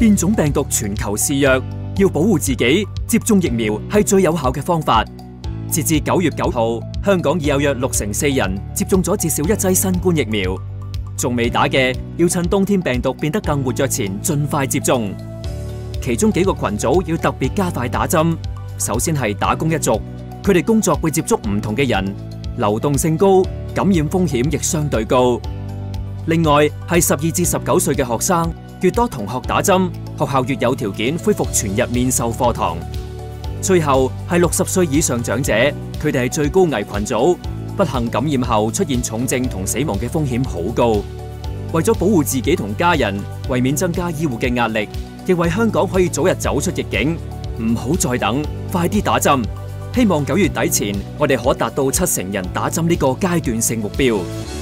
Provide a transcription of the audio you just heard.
變種病毒全球肆虐，要保護自己，接種疫苗係最有效嘅方法。截至9月9號，香港已有約64%人接種咗至少1劑新冠疫苗。仲未打嘅，要趁冬天病毒變得更活躍前盡快接種。其中幾個群組要特別加快打針。首先係打工一族，佢哋工作會接觸唔同嘅人，流動性高，感染風險亦相對高。另外係12至19歲嘅學生，越多同學打針，學校越有條件恢復全日面授課堂。最後係60歲以上長者，佢哋係最高危群組，不幸感染後出現重症同死亡嘅風險好高。為咗保護自己同家人，為免增加醫護嘅壓力，亦為香港可以早日走出疫境，唔好再等，快啲打針。希望9月底前，我哋可達到70%人打針呢個階段性目標。